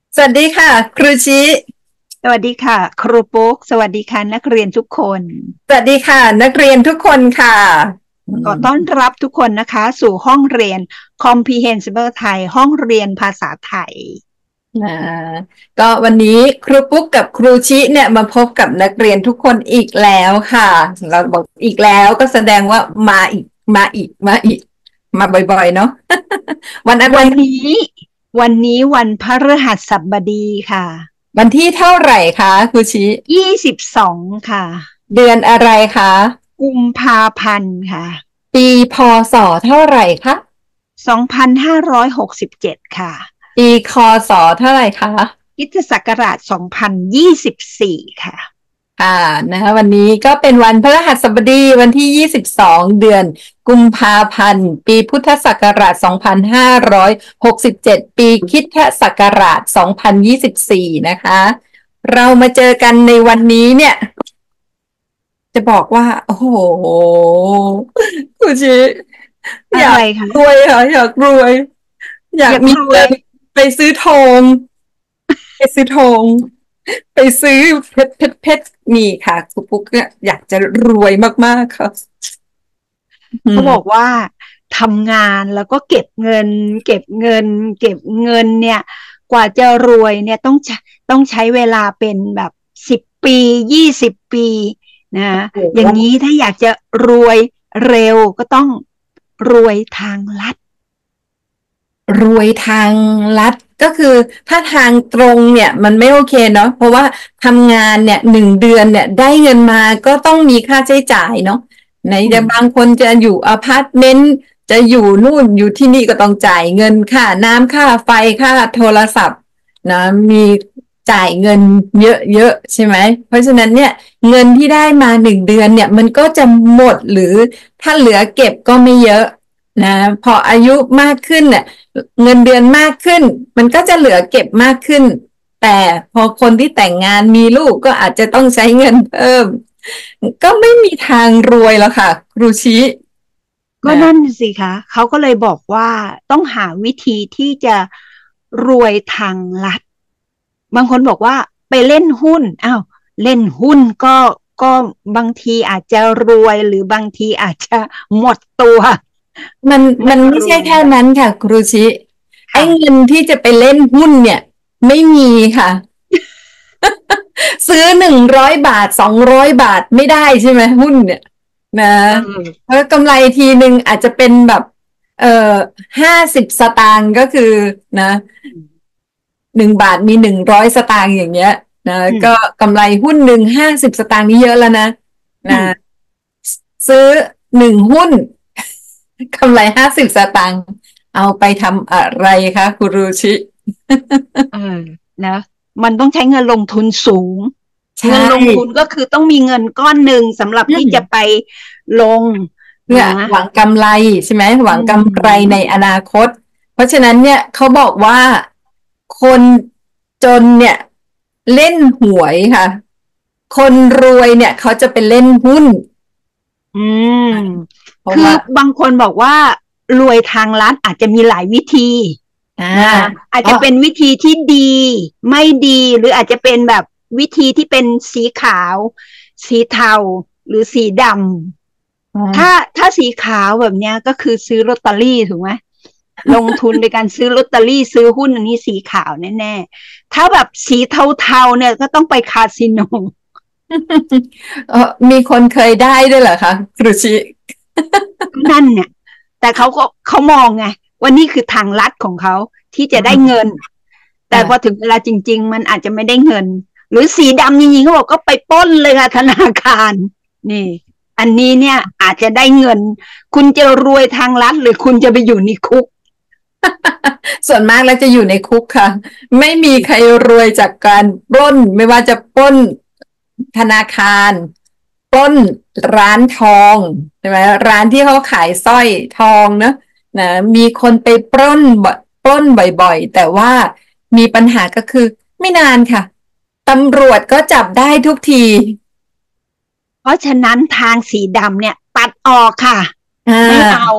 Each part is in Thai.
สวัสดีค่ะครูชิสวัสดีค่ะครูปุ๊กสวัสดีค่ะนักเรียนทุกคนสวัสดีค่ะนักเรียนทุกคนค่ะอืขอมต้อนรับทุกคนนะคะสู่ห้องเรียน Comprehensible Thai ห้องเรียนภาษาไทยนะก็วันนี้ครูปุ๊กกับครูชิเนี่ยมาพบกับนักเรียนทุกคนอีกแล้วค่ะเราบอกอีกแล้วก็แสดงว่ามาอีกมาอีกมาบ่อยๆเนาะวันอะไรวันนี้วันพฤหัสบดีค่ะวันที่เท่าไหร่คะครูชิ 22ค่ะเดือนอะไรคะกุมภาพันธ์ค่ะปีพศเท่าไหร่คะ 2567ค่ะปีคศเท่าไหร่คะคริสตศักราช2024ค่ะค่ะนะคะวันนี้ก็เป็นวันพฤหัสบดีวันที่22เดือนกุมภาพันธ์ปีพุทธศักราช2567ปีคริสตศักราช2024นะคะเรามาเจอกันในวันนี้เนี่ยจะบอกว่าโอ้โหคุณชิอยากอะไรคะรวยค่ะอยากรวยอยากอยากรวยมีเงินไปซื้อทองไปซื้อทอง ไปซื้อเพชรมีค่ะคุณปุ๊กเนี่ยอยากจะรวยมากๆค่ะอืเขาบอกมว่าทำงานแล้วก็เก็บเงินเนี่ยกว่าจะรวยเนี่ยต้องใช้เวลาเป็นแบบ10 ปี20 ปีนะโอ้โหอย่างนี้ถ้าอยากจะรวยเร็วก็ต้องรวยทางลัดรวยทางลัดก็คือถ้าทางตรงเนี่ยมันไม่โอเคเนาะเพราะว่าทำงานเนี่ย1 เดือนเนี่ยได้เงินมาก็ต้องมีค่าใช้จ่ายเนาะไหนอืมจะบางคนจะอยู่อพาร์ตเมนต์จะอยู่นู่นอยู่ที่นี่ก็ต้องจ่ายเงินค่าน้ำค่าไฟค่าโทรศัพท์นะมีจ่ายเงินเยอะๆใช่ไหมเพราะฉะนั้นเนี่ยเงินที่ได้มา1 เดือนเนี่ยมันก็จะหมดหรือถ้าเหลือเก็บก็ไม่เยอะนะพออายุมากขึ้นเนี่ย เงินเดือนมากขึ้นมันก็จะเหลือเก็บมากขึ้นแต่พอคนที่แต่งงานมีลูกก็อาจจะต้องใช้เงินเพิ่มก็ไม่มีทางรวยแล้วค่ะครูชิก็นะนั่นสิคะเขาก็เลยบอกว่าต้องหาวิธีที่จะรวยทางลัด บางคนบอกว่าไปเล่นหุ้นอ้าวเล่นหุ้นก็บางทีอาจจะรวยหรือบางทีอาจจะหมดตัวมันไม่มันไม่รวยใช่แค่นั้นค่ะครูชิไอ้ค่ะเงินที่จะไปเล่นหุ้นเนี่ยไม่มีค่ะซื้อ100 บาท200 บาทไม่ได้ใช่ไหมหุ้นเนี่ยนะเออแล้วกำไรทีหนึ่งอาจจะเป็นแบบเอ่อ50 สตางค์ก็คือนะ 1 บาทมี100 สตางค์อย่างเงี้ยนะก็อืมกำไรหุ้นหนึ่ง50 สตางค์นี่เยอะแล้วนะนะอืมซื้อ1 หุ้นกำไร50 สตางค์เอาไปทำอะไรคะคุรุชิเออนะมันต้องใช้เงินลงทุนสูงใช่เงินลงทุนก็คือต้องมีเงินก้อนหนึ่งสำหรับอืที่จะไปมลงเพื่อนะหวังกำไรใช่ไหมหอืวังกำไรในมอนาคตเพราะฉะนั้นเนี่ยเขาบอกว่าคนจนเนี่ยเล่นหวยค่ะคนรวยเนี่ยเขาจะไปเล่นหุ้นอืมคือเพราะว่าบางคนบอกว่ารวยทางลัดอาจจะมีหลายวิธีอ่านะอาจอ๋อจะเป็นวิธีที่ดีไม่ดีหรืออาจจะเป็นแบบวิธีที่เป็นสีขาวสีเทาหรือสีดำถ้าสีขาวแบบเนี้ยก็คือซื้อลอตเตอรี่ถูกไหมลงทุนในการซื้อลอตเตอรี่ซื้อหุ้นอันนี้สีขาวแน่ๆถ้าแบบสีเทาๆเนี่ยก็ต้องไปคาสิโนมีคนเคยได้ด้วยเหรอคะครูชินั่นเนี่ยแต่เขามองไงว่านี่คือทางลัดของเขาที่จะได้เงินแต่พอถึงเวลาจริงๆมันอาจจะไม่ได้เงินหรือสีดำจริงๆเขาบอกก็ไปปล้นเลยค่ะธนาคารนี่อันนี้เนี่ยอาจจะได้เงินคุณจะรวยทางลัดหรือคุณจะไปอยู่ในคุกส่วนมากแล้วจะอยู่ในคุกค่ะไม่มีใครรวยจากการปล้นไม่ว่าจะปล้นธนาคารปล้นร้านทองใช่ไหมร้านที่เขาขายสร้อยทองเนอะนะมีคนไปปล้นบ่อยๆแต่ว่ามีปัญหาก็คือไม่นานค่ะตำรวจก็จับได้ทุกทีเพราะฉะนั้นทางสีดำเนี่ยตัดออกค่ะอ่ไม่เอาา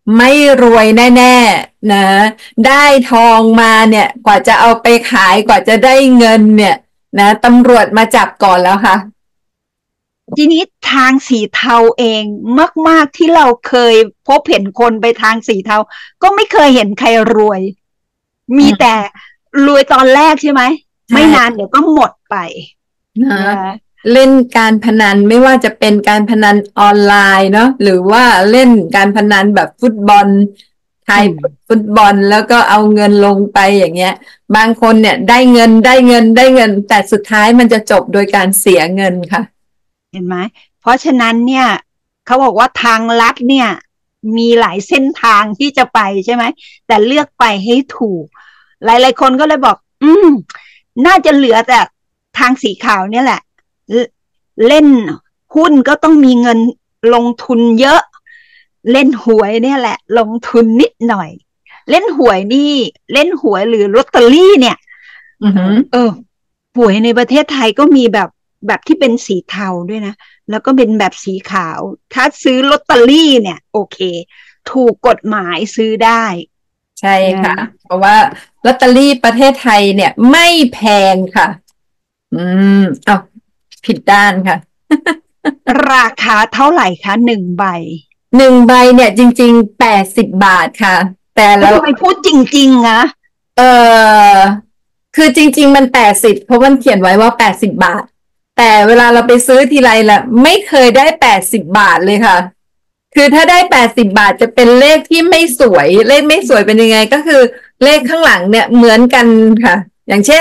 ไม่รวยแน่ๆนะได้ทองมาเนี่ยกว่าจะเอาไปขายกว่าจะได้เงินเนี่ยนะตำรวจมาจับก่อนแล้วค่ะทีนี้ทางสีเทาเองมากๆที่เราเคยพบเห็นคนไปทางสีเทาก็ไม่เคยเห็นใครรวยมีแต่รวยตอนแรกใช่ไหมไม่นานใช่เดี๋ยวก็หมดไปนะนะเล่นการพนันไม่ว่าจะเป็นการพนันออนไลน์เนาะหรือว่าเล่นการพนันแบบฟุตบอลทายอืมฟุตบอลแล้วก็เอาเงินลงไปอย่างเงี้ยบางคนเนี่ยได้เงินแต่สุดท้ายมันจะจบโดยการเสียเงินค่ะเห็นไหมเพราะฉะนั้นเนี่ยเขาบอกว่าทางลัดเนี่ยมีหลายเส้นทางที่จะไปใช่ไหมแต่เลือกไปให้ถูกหลายๆคนก็เลยบอกน่าจะเหลือแต่ทางสีขาวเนี่ยแหละเล่นหุ้นก็ต้องมีเงินลงทุนเยอะเล่นหวยเนี่ยแหละลงทุนนิดหน่อยเล่นหวยนี่เล่นหวยหรือลอตเตอรี่เนี่ยอือหือหวยในประเทศไทยก็มีแบบที่เป็นสีเทาด้วยนะแล้วก็เป็นแบบสีขาวถ้าซื้อลอตเตอรี่เนี่ยโอเคถูกกฎหมายซื้อได้ใช่นะค่ะเพราะว่าลอตเตอรี่ประเทศไทยเนี่ยไม่แพงค่ะอืมเอาผิดด้านค่ะราคาเท่าไหร่คะ1 ใบ 1 ใบเนี่ยจริงๆ80 บาทค่ะแต่แล้วแล้วทำไมพูดจริงๆนะเออคือจริงๆมัน80เพราะมันเขียนไว้ว่า80 บาทแต่เวลาเราไปซื้อทีไรละไม่เคยได้80 บาทเลยค่ะคือถ้าได้80 บาทจะเป็นเลขที่ไม่สวยเลขไม่สวยเป็นยังไงก็คือเลขข้างหลังเนี่ยเหมือนกันค่ะอย่างเช่น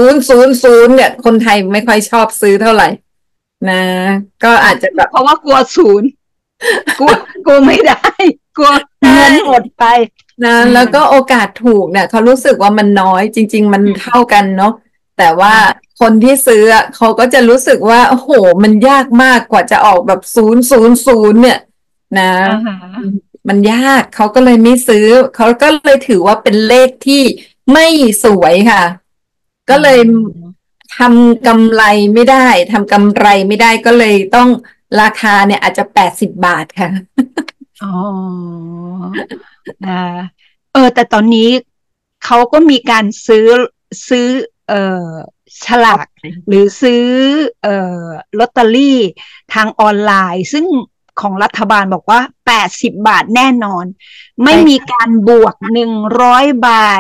000เนี่ยคนไทยไม่ค่อยชอบซื้อเท่าไหร่นะก็อาจจะแบบเพราะว่ากลัวศูนย์กลัวไม่ได้กลัวใช่เงินหมดไปนะอ่าแล้วก็โอกาสถูกเนี่ยเขารู้สึกว่ามันน้อยจริงๆมันอืมเท่ากันเนาะแต่ว่าอ่าคนที่ซื้ออะเขาก็จะรู้สึกว่าโอ้โหมันยากมากกว่าจะออกแบบ000เนี่ยนะอ่าฮะมันยากเขาก็เลยไม่ซื้อเขาก็เลยถือว่าเป็นเลขที่ไม่สวยค่ะอ๋ก็เลยอทำกำไรไม่ได้ทำกำไรไม่ได้ก็เลยต้องราคาเนี่ยอาจจะ80 บาทค่ะอ๋อนะแต่ตอนนี้เขาก็มีการซื้อเอ่อฉลากหรือซื้อเอ่ลอตเตอรี่ทางออนไลน์ซึ่งของรัฐบาลบอกว่า80 บาทแน่นอนไม่ใช่มีค่ะการบวก100 บาท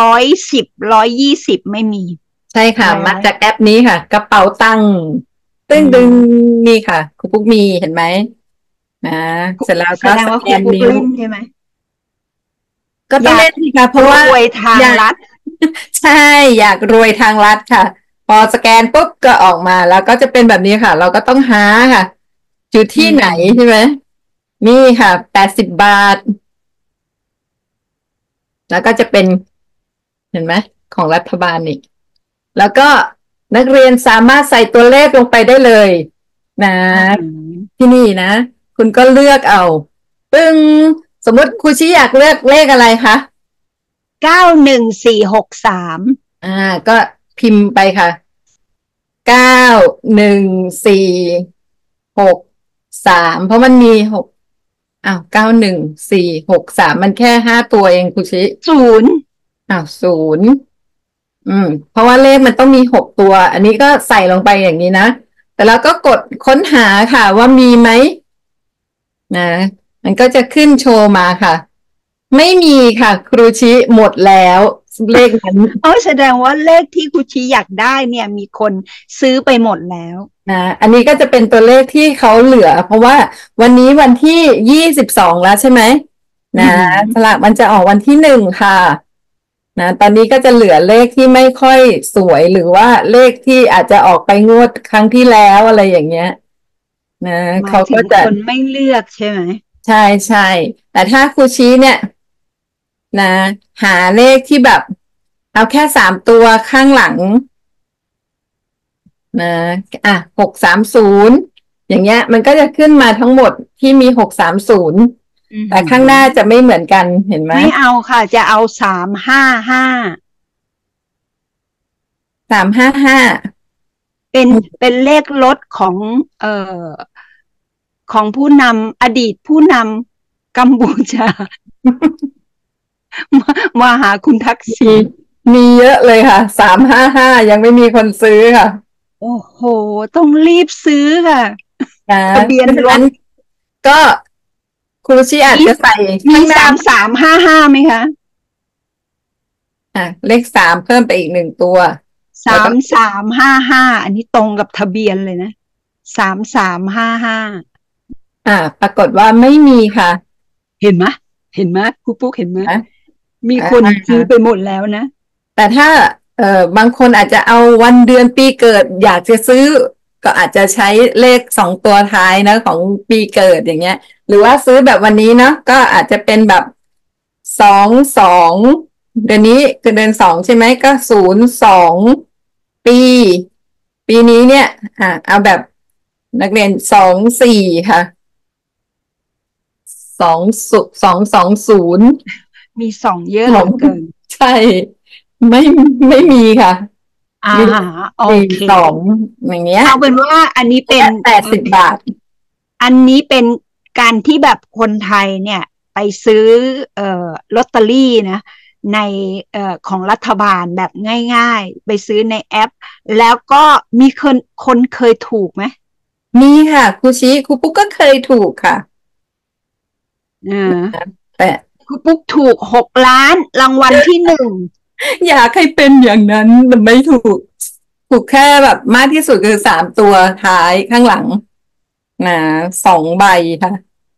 110 120ไม่มีใช่ค่ะนะมาจากแอปนี้ค่ะกระเป๋าตังค์ตึ้อืงดึงมนี่ค่ะคุณปุ๊กมีเห็นไหมนะเสร็จแล้วแสดงก็สแกว่าครูปุ๊กนนิ้วเล่นใช่ไหมก็อยากต้องเล่นสิคะเพราะรว่าวยทางอยากลัดใช่อยากรวยทางลัดค่ะพอสแกนปุ๊บก็ออกมาแล้วก็จะเป็นแบบนี้ค่ะเราก็ต้องหาค่ะอยู่อืที่ไหนใช่มไหมนี่ค่ะ80 บาทแล้วก็จะเป็นเห็นไหมของรัฐบาลนี่แล้วก็นักเรียนสามารถใส่ตัวเลขลงไปได้เลยนะอืมที่นี่นะคุณก็เลือกเอาปึ้งสมมติครูชี้อยากเลือกเลขอะไรคะ 91463 อ่าก็พิมพ์ไปค่ะ9146เพราะมันมี69146มันแค่5 ตัวเองครูชี้ศูนย์ 0เพราะว่าเลขมันต้องมี6 ตัวอันนี้ก็ใส่ลงไปอย่างนี้นะแต่เราก็กดค้นหาค่ะว่ามีไหมนะมันก็จะขึ้นโชว์มาค่ะไม่มีค่ะครูชิหมดแล้วเลขนั้นแสดงว่าเลขที่คุชิอยากได้เนี่ยมีคนซื้อไปหมดแล้วนะอันนี้ก็จะเป็นตัวเลขที่เขาเหลือเพราะว่าวันนี้วันที่22แล้วใช่ไหมนะอืมสลากมันจะออกวันที่1ค่ะนะตอนนี้ก็จะเหลือเลขที่ไม่ค่อยสวยหรือว่าเลขที่อาจจะออกไปงวดครั้งที่แล้วอะไรอย่างเงี้ยนะหมายเขาก็จะถึงคนไม่เลือกใช่ไหมใช่ใช่แต่ถ้าครูชี้เนี่ยนะหาเลขที่แบบเอาแค่3 ตัวข้างหลังนะ630อย่างเงี้ยมันก็จะขึ้นมาทั้งหมดที่มี630 อืแต่ข้างหน้ามจะไม่เหมือนกันเห็นไหมไม่เอาค่ะจะเอา355 355 เป็นเลขรถของเอ่อของผู้นำอดีตผู้นำกัมพูชามาหาคุณทักษิมีณมีเยอะเลยค่ะ355ยังไม่มีคนซื้อค่ะโอ้โหต้องรีบซื้อค่ะนะทะเบียนรถเพราะฉะนั้นก็ครูชิอาจมีจะใส่มีข้างหน้า 3355ไหมคะเลข3เพิ่มไปอีก1 ตัวแล้วก็ 3355อันนี้ตรงกับทะเบียนเลยนะ3355 ปรากฏว่าไม่มีค่ะเห็นไหมเห็นไหมครูปุ๊กเห็นไหมนะมีคนอ่าซื้อไปหมดแล้วนะแต่ถ้าบางคนอาจจะเอาวันเดือนปีเกิดอยากจะซื้อก็อาจจะใช้เลข2 ตัวท้ายนะของปีเกิดอย่างเงี้ยหรือว่าซื้อแบบวันนี้เนาะก็อาจจะเป็นแบบ22เดือนนี้คือเดือน2ใช่ไหมก็02 ปีปีนี้เนี่ยเอาแบบนักเรียน24ค่ะ2220 มีสองเยอะสองเหลือเกินใช่ไม่ไม่มีค่ะ มีฮะโอสี่เคสองอย่างเงี้ยเอาเป็นว่าอันนี้เป็น 80 บาทอันนี้เป็นการที่แบบคนไทยเนี่ยไปซื้อลอตเตอรี่นะในของรัฐบาลแบบง่ายๆไปซื้อในแอปแล้วก็มีคนเคยถูกไหมมีค่ะครูชี้ครูปุ๊กก็เคยถูกค่ะเออแต่คุณปุ๊กถูก6 ล้านรางวัลที่หนึ่งอยากให้เป็นอย่างนั้นแต่ไม่ถูกถูกแค่แบบมากที่สุดคือ3 ตัวท้ายข้างหลังนะ2 ใบค่ะ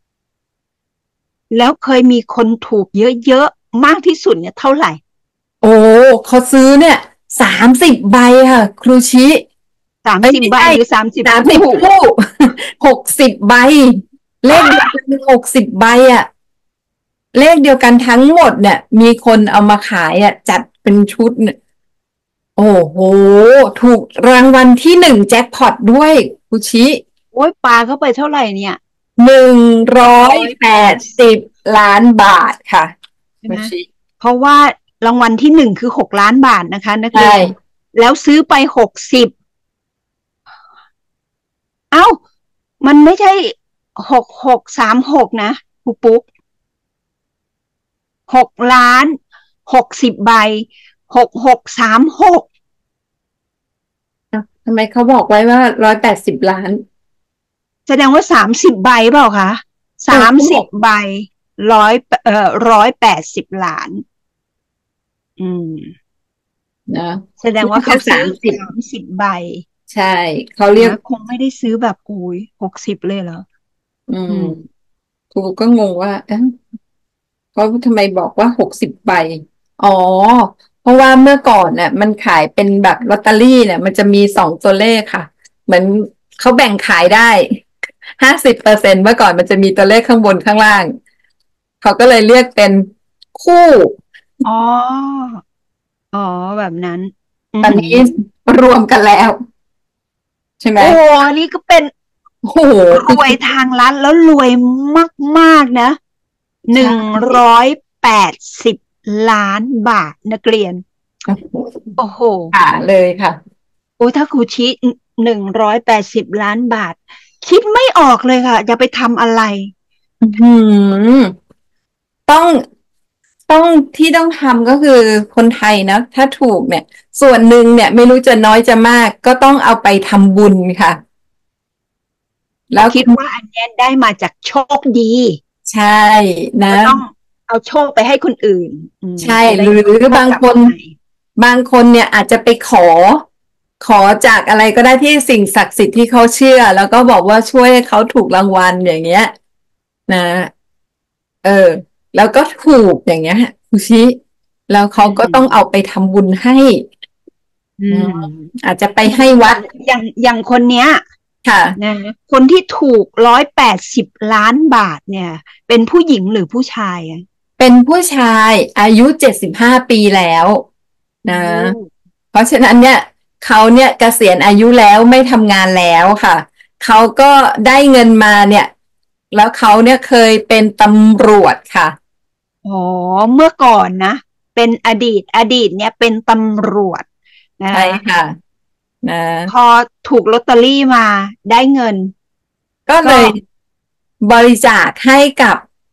แล้วเคยมีคนถูกเยอะๆมากที่สุดเนี่ยเท่าไหร่โอ้เขาซื้อเนี่ย30 ใบค่ะครูชี้สามสิบไม่ใช่ใบหรือ30 30 คู่คู่60 ใบเลขเดียวกัน60 ใบอ่ะ เลขเดียวกันทั้งหมดเนี่ยมีคนเอามาขายจัดเป็นชุดเนี่ยโอ้โหถูกรางวัลที่1แจ็คพอตด้วยคุชิโอ้ยปลาเข้าไปเท่าไหร่เนี่ย 180 ล้านบาทค่ะใช่ไหมคุชิเพราะว่ารางวัลที่หนึ่งคือ6 ล้านบาทนะคะนักใช่เรียนแล้วซื้อไป60เอ้ามันไม่ใช่6636นะครูปุ๊ก6 ล้าน60 ใบ6636 ทำไมเขาบอกไว้ว่า180 ล้านแสดงว่า30 ใบเปล่าคะสามเขาบอกสิบใบ180 ล้านอืมนะแสดงว่าเขาน่าจะซื้อ 30 30 ใบใช่เขาเรียกนะคงไม่ได้ซื้อแบบอุ้ย60เลยเหรออืมอืมครูก็งงว่าเอ๊ะ เขาทำไมบอกว่า60 ใบอ๋อเพราะว่าเมื่อก่อนเนี่ยมันขายเป็นแบบลอตเตอรี่เนี่ยมันจะมี2 ตัวเลขค่ะเหมือนเขาแบ่งขายได้50%เมื่อก่อนมันจะมีตัวเลขข้างบนข้างล่างเขาก็เลยเรียกเป็นคู่อ๋ออ๋อแบบนั้นอือหือตอนนี้รวมกันแล้วใช่ไหมโอ้นี่ก็เป็นโอ้โหรวยทางลัดแล้วรวยมากๆนะหนึ่งใช่ร้อย80 ล้านบาทนักเรียนโอ้โหโอ้โหค่ะเลยค่ะโอ้ถ้าครูชี้180 ล้านบาทคิดไม่ออกเลยค่ะจะไปทำอะไรอืม ต้องที่ต้องทำก็คือคนไทยนะถ้าถูกเนี่ยส่วนหนึ่งเนี่ยไม่รู้จะน้อยจะมากก็ต้องเอาไปทำบุญค่ะแล้วคิดว่าอันเนี้ยได้มาจากโชคดีใช่นะก็ต้องเอาโชคไปให้คนอื่นใช่จะได้หรือโชคบางคนกลับมาใหม่เนี่ยอาจจะไปขอจากอะไรก็ได้ที่สิ่งศักดิ์สิทธิ์ที่เขาเชื่อแล้วก็บอกว่าช่วยให้เขาถูกรางวัลอย่างเงี้ยนะเออแล้วก็ถูกอย่างเงี้ยคุชิแล้วเขาอืก็ต้องเอามไปทำบุญให้อือืมมอาจจะไปให้วัดอย่างคนเนี้ยค่ะนะคนที่ถูก180 ล้านบาทเนี่ยเป็นผู้หญิงหรือผู้ชายอ่ะเป็นผู้ชายอายุ75 ปีแล้วโอ้นะเพราะฉะนั้นเนี่ยเขาเนี่ยเกษียณอายุแล้วไม่ทำงานแล้วค่ะเขาก็ได้เงินมาเนี่ยแล้วเขาเนี่ยเคยเป็นตำรวจค่ะอ๋อเมื่อก่อนนะเป็นอดีตเนี่ยเป็นตำรวจนะใช่ค่ะนะพอถูกลอตเตอรี่มาได้เงินก็ก็เลยบริจาคให้กับ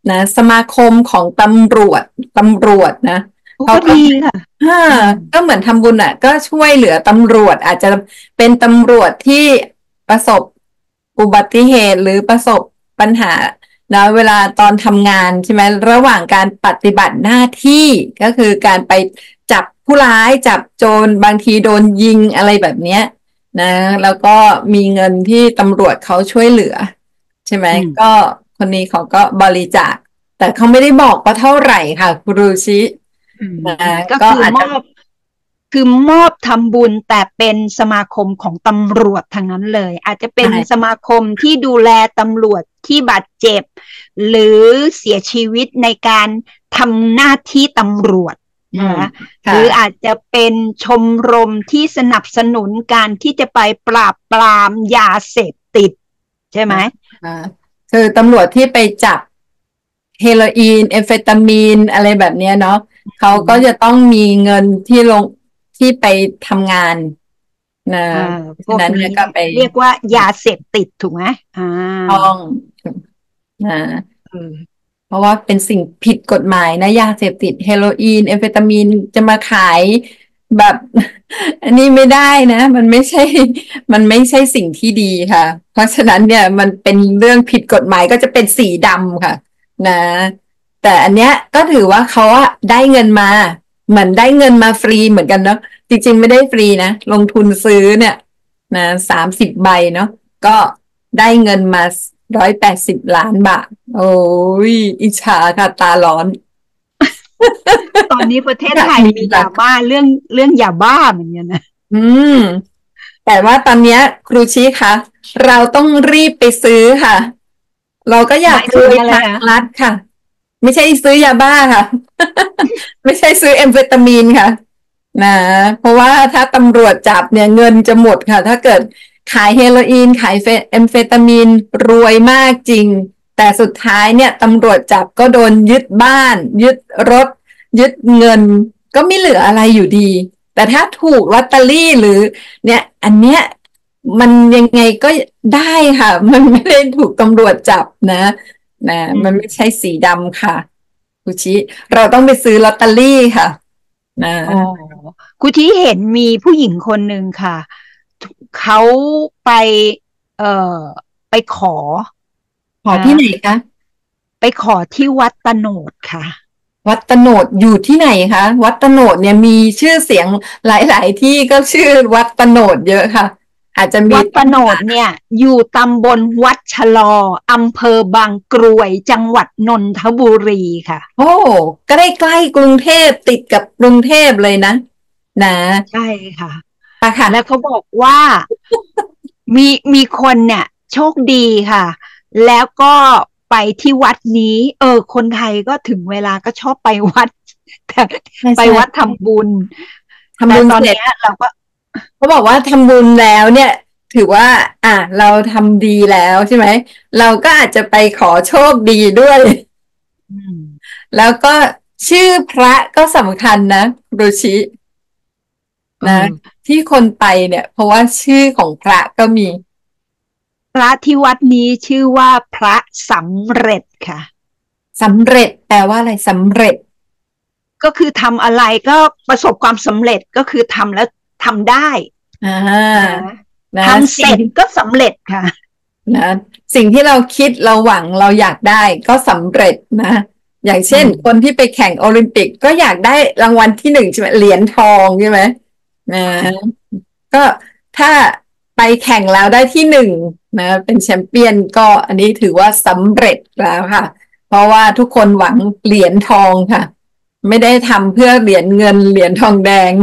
นะสมาคมของตำรวจนะเขาก็ก็ดีค่ะอ่าอืมก็เหมือนทำบุญอ่ะก็ช่วยเหลือตำรวจอาจจะเป็นตำรวจที่ประสบอุบัติเหตุหรือประสบปัญหานะเวลาตอนทำงานใช่ไหมระหว่างการปฏิบัติหน้าที่ก็คือการไปจับผู้ร้ายจับโจรบางทีโดนยิงอะไรแบบเนี้ยนะแล้วก็มีเงินที่ตำรวจเขาช่วยเหลือใช่ไหมอืมก็คนนี้เขาก็บริจาคแต่เขาไม่ได้บอกว่าเท่าไหร่ค่ะครูชิอืมนะก็คือก็อาจจะมอบทำบุญแต่เป็นสมาคมของตำรวจทั้งนั้นเลยอาจจะเป็นสใช่มาคมที่ดูแลตำรวจที่บาดเจ็บหรือเสียชีวิตในการทำหน้าที่ตำรวจอืมนะหค่ะรืออาจจะเป็นชมรมที่สนับสนุนการที่จะไปปราบปรามยาเสพติดใช่ไหมอ่าคือตำรวจที่ไปจับเฮโรอีนเอมเฟตามีนอะไรแบบเนี้ยเนาะเขาอืมก็จะต้องมีเงินที่ลงที่ไปทำงานนะอ่าพฉะนั้นวกนี้เนี่ยก็ไปเรียกว่ายาเสพติดถูกไหมอ่าต้องนะเออเพราะว่าเป็นสิ่งผิดกฎหมายนะยาเสพติดเฮโรอีนเอมเฟตามีนจะมาขายแบบอันนี้ไม่ได้นะมันไม่ใช่สิ่งที่ดีค่ะเพราะฉะนั้นเนี่ยมันเป็นเรื่องผิดกฎหมายก็จะเป็นสีดำค่ะนะแต่อันเนี้ยก็ถือว่าเขาอะได้เงินมาเหมือนได้เงินมาฟรีเหมือนกันเนาะจริงๆไม่ได้ฟรีนะลงทุนซื้อเนี่ยนะ30 ใบเนาะก็ได้เงินมา180 ล้านบาท โอ้ยอิจฉาค่ะตาร้อนตอนนี้ประเทศอยากมีไทยมีแบบยาบ้าเรื่องยาบ้าเหมือนกันนะอืมแต่ว่าตอนเนี้ยครูชี้คะเราต้องรีบไปซื้อค่ะเราก็อยากหมายถึงรวยทางอะไรคะลัดค่ะไม่ใช่ซื้อยาบ้าค่ะไม่ใช่ซื้อเอมเฟตามีนค่ะนะเพราะว่าถ้าตำรวจจับเนี่ยเงินจะหมดค่ะถ้าเกิดขายเฮโรอีนขายเอมเฟตามีนรวยมากจริงแต่สุดท้ายเนี่ยตำรวจจับก็โดนยึดบ้านยึดรถยึดเงินก็ไม่เหลืออะไรอยู่ดี แต่ถ้าถูกลอตเตอรี่หรือเนี่ยอันเนี้ยมันยังไงก็ได้ค่ะมันไม่ได้ถูกตำรวจจับนะอืมมันไม่ใช่สีดำค่ะคุชิเราต้องไปซื้อลอตเตอรี่ค่ะนะอ๋อคุณที่เห็นมีผู้หญิงคนหนึ่งค่ะเขาไปเอ่อไปขอที่ไหนนะคะไปขอที่วัดตะโนดค่ะวัดตโนดอยู่ที่ไหนคะวัดตโนดเนี่ยมีชื่อเสียงหลายๆที่ก็ชื่อวัดตโนดเยอะค่ะอาจจะมีวัดตะโนดเนี่ยอยู่ตำบลวัดชะลออำเภอบางกรวยจังหวัดนนทบุรีค่ะโอ้ใกล้ใกล้กรุงเทพติดกับกรุงเทพเลยนะใช่ค่ะปะค่ะแล้วเขาบอกว่า มีคนเนี่ยโชคดีค่ะ แล้วก็ไปที่วัดนี้คนไทยก็ถึงเวลาก็ชอบไปวัดแต่ใช่ใช่ไปวัดทำบุญแต่ทำบุญเสร็จตอนเนี้ยเราก็เขาบอกว่าทำบุญแล้วเนี่ยถือว่าเราทำดีแล้วใช่ไหมเราก็อาจจะไปขอโชคดีด้วยอืมแล้วก็ชื่อพระก็สำคัญนะรูชิเอนะอที่คนไปเนี่ยเพราะว่าชื่อของพระก็มีพระที่วัดนี้ชื่อว่าพระสำเร็จค่ะสำเร็จแปลว่าอะไรสำเร็จก็คือทำอะไรก็ประสบความสำเร็จก็คือทำแล้วทำได้อ่นะานะทำเสสิ่งร็จก็สำเร็จค่ะนะสิ่งที่เราคิดเราหวังเราอยากได้ก็สำเร็จนะอย่างอืเช่นคนมที่ไปแข่งโอลิมปิกก็อยากได้รางวัลที่หนึ่งใช่ไหมเหรียญทองใช่ไหมนะใช่ก็ถ้าไปแข่งแล้วได้ที่หนึ่งนะเป็นแชมเปี้ยนก็อันนี้ถือว่าสำเร็จแล้วค่ะเพราะว่าทุกคนหวังเหรียญทองค่ะไม่ได้ทำเพื่อเหรียญเงินเหรียญทองแดง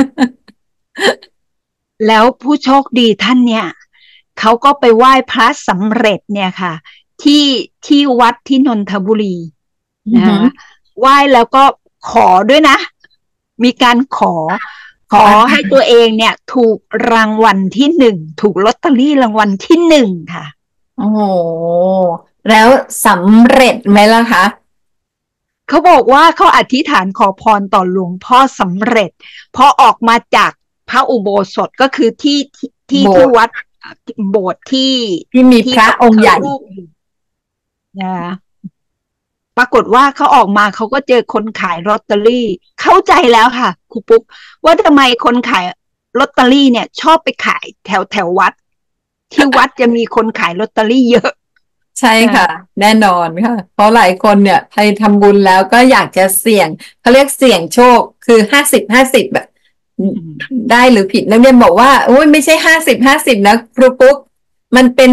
แล้วผู้โชคดีท่านเนี่ยเขาก็ไปไหว้พระสำเร็จเนี่ยค่ะที่ที่วัดที่นนทบุรีอือหือนะคะไหว้แล้วก็ขอด้วยนะมีการขอขออะไรให้ตัวเองเนี่ยถูกรางวัลที่หนึ่งถูกลอตเตอรี่รางวัลที่หนึ่งค่ะโอ้โหแล้วสำเร็จไหมล่ะคะเขาบอกว่าเขาอธิษฐานขอพรต่อหลวงพ่อสำเร็จพอออกมาจากพระอุโบสถก็คือที่โบสถ์ที่วัดโบสถ์ที่ที่มีพระพระพุทธองค์ใหญ่รูปอยู่นะปรากฏว่าเขาออกมาเขาก็เจอคนขายลอตเตอรี่เข้าใจแล้วค่ะครูปุ๊กว่าทำไมคนขายลอตเตอรี่เนี่ยชอบไปขายแถววัดที่วัดจะมีคนขายลอตเตอรี่เยอะใช่ค่ะแน่นอนค่ะเพราะหลายคนเนี่ยไปทำบุญแล้วก็อยากจะเสี่ยงเขาเรียกเสี่ยงโชคคือ50-50แบบได้หรือผิดนักเรียนบอกว่าโอ้ยไม่ใช่50-50นะครูปุ๊กมันเป็น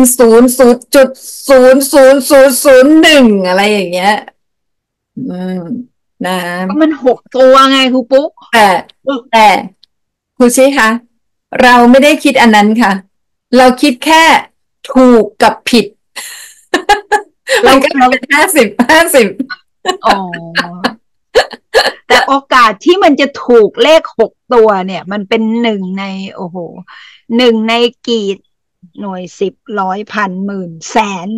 0.000001อะไรอย่างเงี้ยอืมนะก็มัน6 ตัวไงครูปุ๊กแต่ครูชี้คะเราไม่ได้คิดอันนั้นค่ะเราคิดแค่ถูกกับผิด มัเรานก็เราเป็น50-50 อ๋อแต่โอกาสที่มันจะถูกเลข6 ตัวเนี่ยมันเป็นหนึ่งในโอ้โห1 ในกี่หน่วย10100,000,000,000,000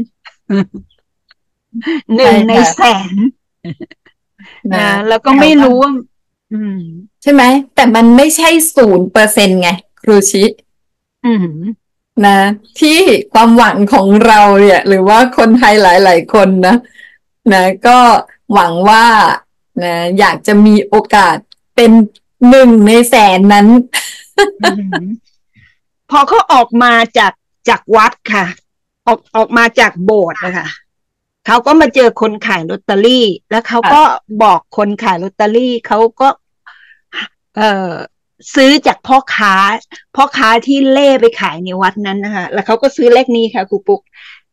หใช่นึ่งในค่ะแสนนะนะแล้วก็แต่ว่าไม่รู้ว่าอืมใช่ไหมแต่มันไม่ใช่0%ไงครูชิอืมนะที่ความหวังของเราเนี่ยหรือว่าคนไทยหลายๆคนนะก็หวังว่านะอยากจะมีโอกาสเป็น1 ใน 100,000นั้นอืมพอเขาออกมาจากวัดค่ะออกมาจากโบสถ์นะคะเขาก็มาเจอคนขายลอตเตอรี่แล้วเขาก็บอกคนขายลอตเตอรี่เขาก็เอ่อซื้อจากพ่อค้าที่เล่ไปขายในวัดนั้นนะคะแล้วเขาก็ซื้อเลขนี้ค่ะครูปุ๊ก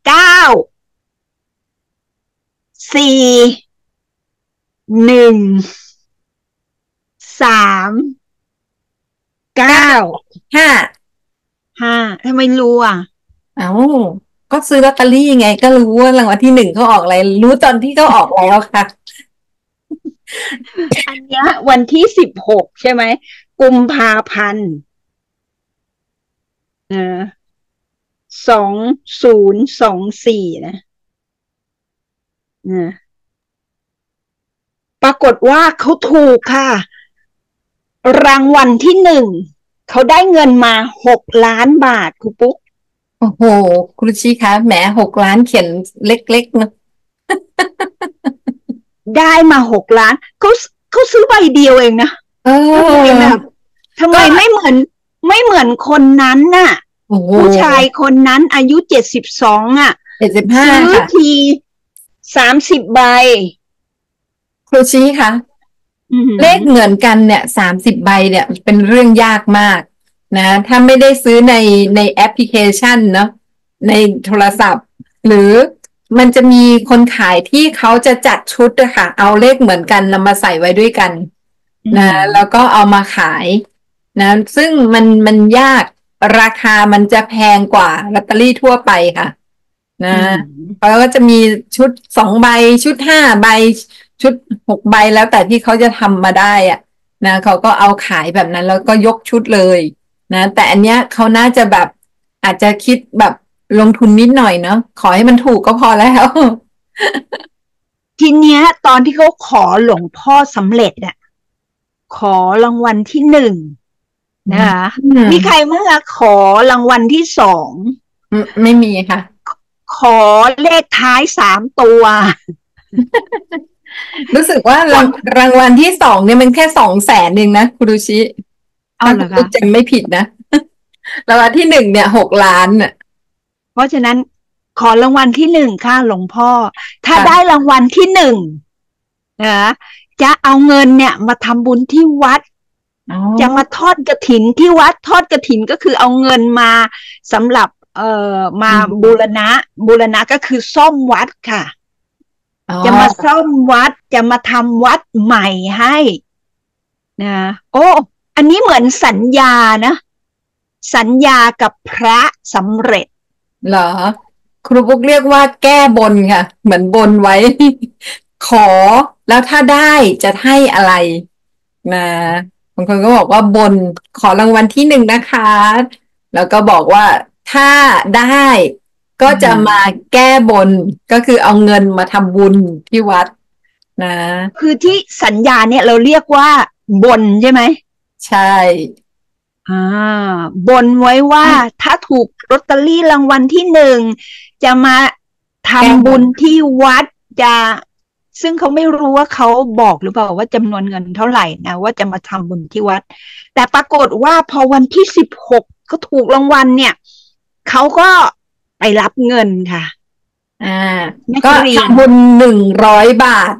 9 4 1 3 9 5 5ทำไมรู้อ่ะเอ้าก็ซื้อลอตเตอรี่ไงก็รู้ว่ารางวัลที่1เขาออกอะไรรู้ตอนที่เขาออกแล้วค่ะอันเนี้ยวันที่16ใช่ไหมกุมภาพันธ์2024นะปรากฏว่าเขาถูกค่ะรางวัลที่1เขาได้เงินมา6 ล้านบาทครูปุ๊กโอ้โหครูชิคะแหม6 ล้านเขียนเล็กๆเนอะได้มา6 ล้านเขาซื้อใบเดียวเองนะเอทำไมอแบบทำไมก็ไม่เหมือนคนนั้นน่ะโอ้โหผู้ชายคนนั้นอายุ72อ่ะ 75 ซื้อค่ะที30 ใบครูชี้คะอืเลขเหมมือนกันเนี่ย30 ใบเนี่ยเป็นเรื่องยากมากนะถ้าไม่ได้ซื้อในแอปพลิเคชันเนาะในโทรศัพท์หรือมันจะมีคนขายที่เขาจะจัดชุดอะค่ะเอาเลขเหมือนกันนำมาใส่ไว้ด้วยกันนะแล้วก็เอามาขายนะซึ่งมันยากราคามันจะแพงกว่าลอตเตอรี่ทั่วไปค่ะนะอืเขาก็จะมีชุด2 ใบชุด5 ใบชุด6 ใบแล้วแต่ที่เขาจะทำมาได้อะนะเขาก็เอาขายแบบนั้นแล้วก็ยกชุดเลยนะแต่อันเนี้ยเขาน่าจะแบบอาจจะคิดแบบลงทุนนิดหน่อยเนาะขอให้มันถูกก็พอแล้วทีเนี้ยตอนที่เขาขอหลวงพ่อสำเร็จอะขอรางวัลที่1นะคะมีใครเมื่อขอรางวัลที่2 ไม่มีค่ะขอเลขท้าย3 ตัวรู้สึกว่ารางวัลที่2เนี่ยมันแค่200,000เองนะคุรุชิถ้าคุณลูเอาเหรอคะกจำไม่ผิดนะรางวัลที่1เนี่ย6 ล้านอ่ะเพราะฉะนั้นขอรางวัลที่1ค่ะหลวงพ่อถ้าได้ค่ะรางวัลที่1นะจะเอาเงินเนี่ยมาทำบุญที่วัดอ๋อจะมาทอดกฐินที่วัดทอดกฐินก็คือเอาเงินมาสำหรับมาบูรณะก็คือซ่อมวัดค่ะอ๋อจะมาซ่อมวัดจะมาทำวัดใหม่ให้นะโอ้อันนี้เหมือนสัญญานะสัญญากับพระสำเร็จเหรอครูปุ๊กเรียกว่าแก้บนค่ะเหมือนบนไว้ขอแล้วถ้าได้จะให้อะไรนะบางคนก็บอกว่าบนขอรางวัลที่1นะคะแล้วก็บอกว่าถ้าได้ก็อืจะมามแก้บนก็คือเอาเงินมาทำบุญที่วัดนะคือที่สัญญาเนี่ยเราเรียกว่าบนใช่ไหมใช่อ่าบนไว้ว่าถ้าถูกลอตเตอรี่รางวัลที่1จะมาแก้ทำบนบุญที่วัดจะซึ่งเขาไม่รู้ว่าเขาบอกหรือเปล่าว่าจำนวนเงินเท่าไหร่นะว่าจะมาทำบุญที่วัดแต่ปรากฏว่าพอวันที่16ก็ถูกรางวัลเนี่ยเขาก็ไปรับเงินค่ะอ่านักก็เรียนทำบุญ100 บาท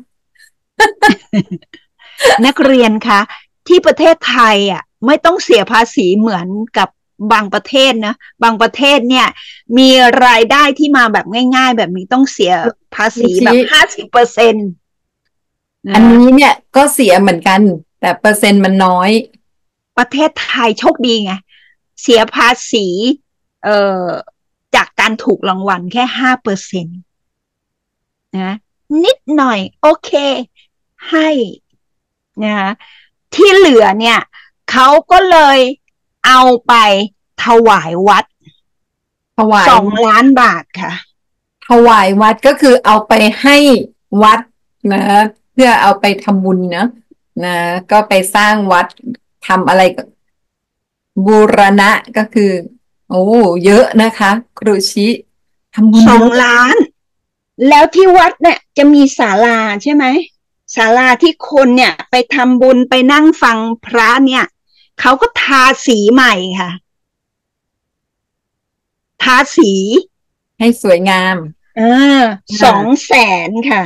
นักเรียนคะที่ประเทศไทยอ่ะไม่ต้องเสียภาษีเหมือนกับบางประเทศนะบางประเทศเนี่ยมีรายได้ที่มาแบบง่ายๆแบบนี้ต้องเสียภาษีแบบ50% อันนะนี้เนี่ยก็เสียเหมือนกันแต่เปอร์เซ็นต์มันน้อยประเทศไทยโชคดีไงเสียภาษีเอ่อจากการถูกรางวัลแค่5%นะนิดหน่อยโอเคให้นะที่เหลือเนี่ยเขาก็เลยเอาไปถวายวัดถวาย 2 ล้านบาทค่ะถวายวัดก็คือเอาไปให้วัดนะเพื่อเอาไปทำบุญนะก็ไปสร้างวัดทำอะไรบูรณะก็คือโอ้เยอะนะคะครูชิทำบุญสองเยอะล้านแล้วที่วัดเนี่ยจะมีศาลาใช่ไหมศาลาที่คนเนี่ยไปทำบุญไปนั่งฟังพระเนี่ยเขาก็ทาสีใหม่ค่ะทาสีให้สวยงามเออ200,000ค่ะ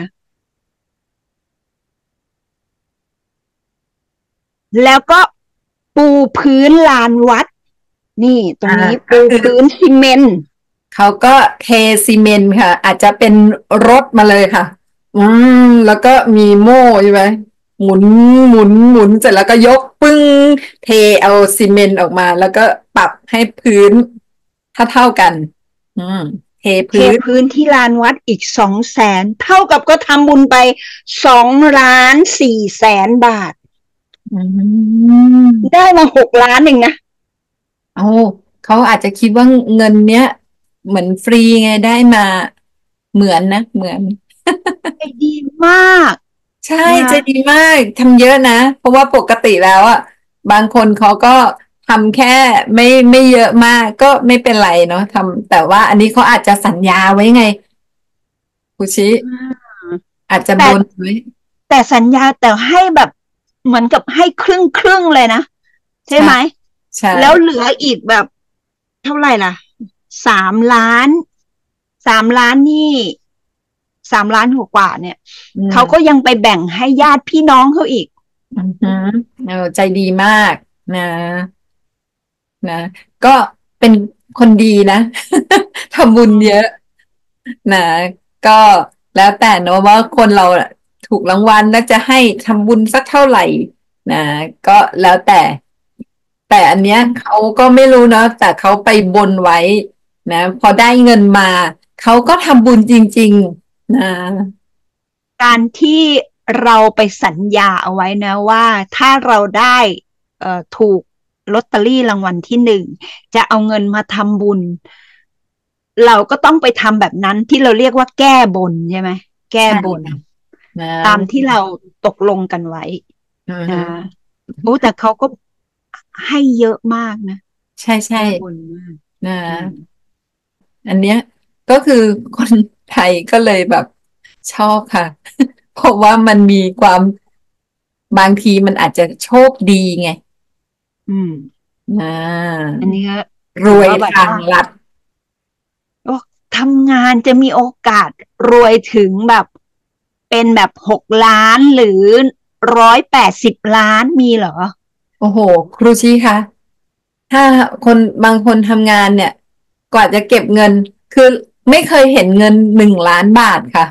แล้วก็ปูพื้นลานวัดนี่ตรงนี้ปูก็คือพื้นซีเมนต์เขาก็เทซีเมนต์ค่ะอาจจะเป็นรถมาเลยค่ะแล้วก็มีโม่ใช่ไหมหมุนหมุนหมุนเสร็จแล้วก็ยกปึ้งเทเอาซีเมนต์ออกมาแล้วก็ปรับให้พื้นเท่ากันอืมเทเทพื้นพื้นที่ลานวัดอีก200,000เท่ากับก็ทำบุญไป2,400,000 บาทอืมได้มา6 ล้านเองนะเอาเขาอาจจะคิดว่าเงินเนี้ยเหมือนฟรีไงได้มาเหมือนนะเหมือนใจดีมากใช่นะคะจะดีมากทำเยอะนะเพราะว่าปกติแล้วอ่ะบางคนเขาก็ทำแค่ไม่เยอะมากก็ไม่เป็นไรเนาะทำแต่ว่าอันนี้เขาอาจจะสัญญาไว้ไงคุชิอาจจะบแต่นไว้แต่สัญญาแต่ให้แบบเหมือนกับให้ครึ่งเลยนะใช่ใช่ไหมใช่แล้วเหลืออีกแบบเท่าไหร่ล่ะ3 ล้านนี่3 ล้านกว่าเนี่ยอืเขาก็มยังไปแบ่งให้ญาติพี่น้องเขาอีกอือหือใจดีมากนะนะก็เป็นคนดีนะทำบุญเยอะนะก็แล้วแต่เนอะว่าคนเราน่ะถูกรางวัลแล้วจะให้ทำบุญสักเท่าไหร่นะก็แล้วแต่อันเนี้ยเขาก็ไม่รู้เนาะแต่เขาไปบนไว้นะพอได้เงินมาเขาก็ทำบุญจริงๆนะการที่เราไปสัญญาเอาไว้นะว่าถ้าเราได้ถูกลอตเตอรี่รางวัลที่1จะเอาเงินมาทำบุญเราก็ต้องไปทำแบบนั้นที่เราเรียกว่าแก้บนใช่ไหมแก้ใช่บนค่ะนะตามที่เราตกลงกันไว้อือนะฮึโอ้แต่เขาก็ให้เยอะมากนะใช่ใช่แก้บนมากนะอืมอันเนี้ยก็คือคนไทยก็เลยแบบชอบค่ะเพราะว่ามันมีความบางทีมันอาจจะโชคดีไงอืมอ่าอันนี้ก็รวยถือว่าแบบทางว่าลัดโอ้ทำงานจะมีโอกาสรวยถึงแบบเป็นแบบ6 ล้านหรือ180 ล้านมีเหรอโอ้โหครูชี้คะถ้าคนบางคนทำงานเนี่ยกว่าจะเก็บเงินคือไม่เคยเห็นเงิน1 ล้านบาทค่ะ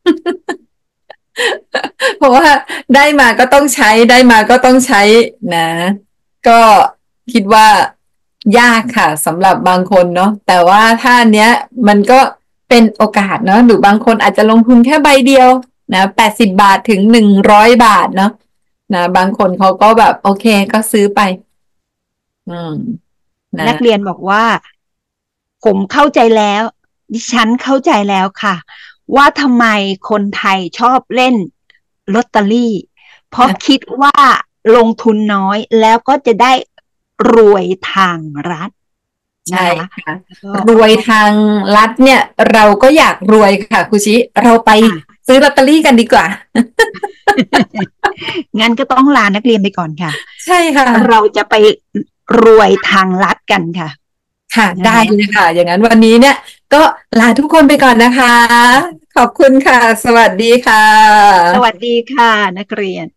เพราะว่าได้มาก็ต้องใช้ได้มาก็ต้องใช้นะก็คิดว่ายากค่ะสำหรับบางคนเนาะแต่ว่าถ้าอันเนี้ยมันก็เป็นโอกาสเนาะหรือบางคนอาจจะลงทุนแค่ใบเดียวนะ80 บาทถึง100 บาทเนาะนะบางคนเขาก็แบบโอเคก็ซื้อไปอืมนะนักเรียนบอกว่าผมเข้าใจแล้วดิฉันเข้าใจแล้วค่ะว่าทำไมคนไทยชอบเล่นลอตเตอรี่เพราะคิดว่าลงทุนน้อยแล้วก็จะได้รวยทางรัฐใช่นะคะค่ะแล้วก็รวยทางลัดเนี่ยเราก็อยากรวยค่ะครูชิเราไปค่ะซื้อลอตเตอรี่กันดีกว่างั้นก็ต้องลานักเรียนไปก่อนค่ะใช่ค่ะเราจะไปรวยทางลัดกันค่ะค่ะได้เลยค่ะ อย่างนั้นวันนี้เนี่ยก็ลาทุกคนไปก่อนนะคะ ขอบคุณค่ะ สวัสดีค่ะสวัสดีค่ะนักเรียน